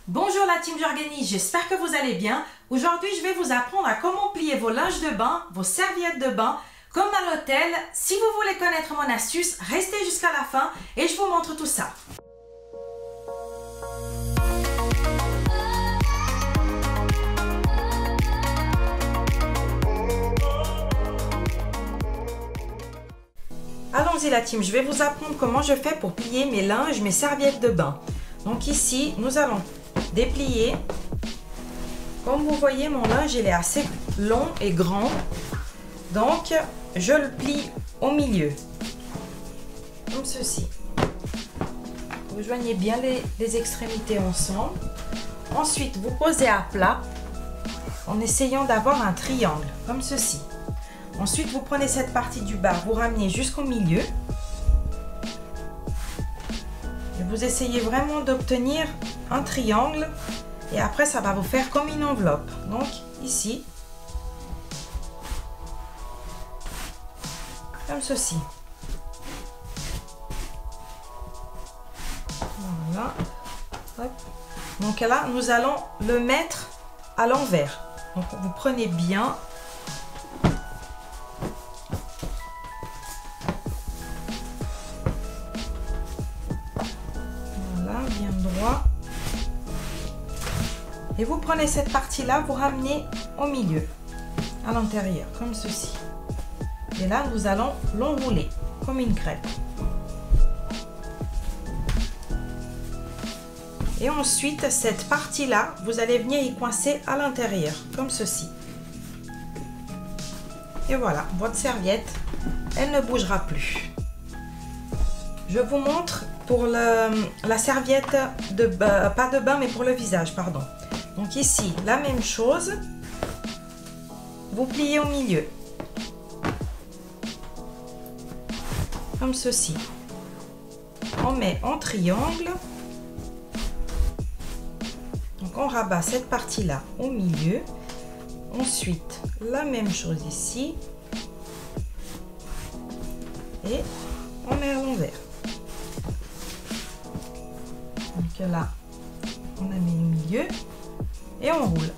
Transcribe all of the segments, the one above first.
Bonjour la team J'organise, j'espère que vous allez bien. Aujourd'hui, je vais vous apprendre à comment plier vos linges de bain, vos serviettes de bain, comme à l'hôtel. Si vous voulez connaître mon astuce, restez jusqu'à la fin et je vous montre tout ça. Allons-y la team, je vais vous apprendre comment je fais pour plier mes linges, mes serviettes de bain. Donc ici, nous allons déplier. Comme vous voyez, mon linge il est assez long et grand. Donc, je le plie au milieu. Comme ceci. Vous joignez bien les extrémités ensemble. Ensuite, vous posez à plat en essayant d'avoir un triangle, comme ceci. Ensuite, vous prenez cette partie du bas, vous ramenez jusqu'au milieu. Et vous essayez vraiment d'obtenir un triangle. Et après, ça va vous faire comme une enveloppe. Donc, ici. Comme ceci. Voilà. Hop. Donc là, nous allons le mettre à l'envers. Donc, vous prenez bien. Bien droit, et vous prenez cette partie là, vous ramenez au milieu, à l'intérieur, comme ceci, et là nous allons l'enrouler comme une crêpe, et ensuite cette partie là, vous allez venir y coincer à l'intérieur, comme ceci, et voilà, votre serviette, elle ne bougera plus. Je vous montre pour la serviette de pas de bain mais pour le visage, pardon. Donc ici, la même chose. Vous pliez au milieu. Comme ceci. On met en triangle. Donc on rabat cette partie-là au milieu. Ensuite, la même chose ici. Et on met à l'envers. Donc là, on la met au milieu et on roule.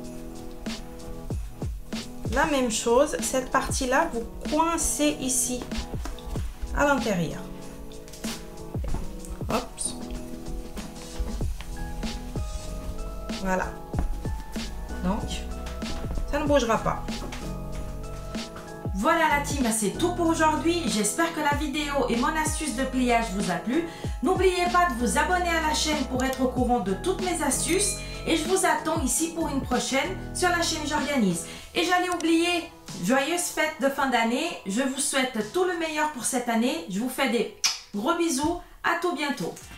La même chose, cette partie-là, vous coincez ici, à l'intérieur. Hop. Voilà. Donc, ça ne bougera pas. Voilà la team, c'est tout pour aujourd'hui. J'espère que la vidéo et mon astuce de pliage vous a plu. N'oubliez pas de vous abonner à la chaîne pour être au courant de toutes mes astuces. Et je vous attends ici pour une prochaine sur la chaîne J'organise. Et j'allais oublier, joyeuses fêtes de fin d'année. Je vous souhaite tout le meilleur pour cette année. Je vous fais des gros bisous. À tout bientôt.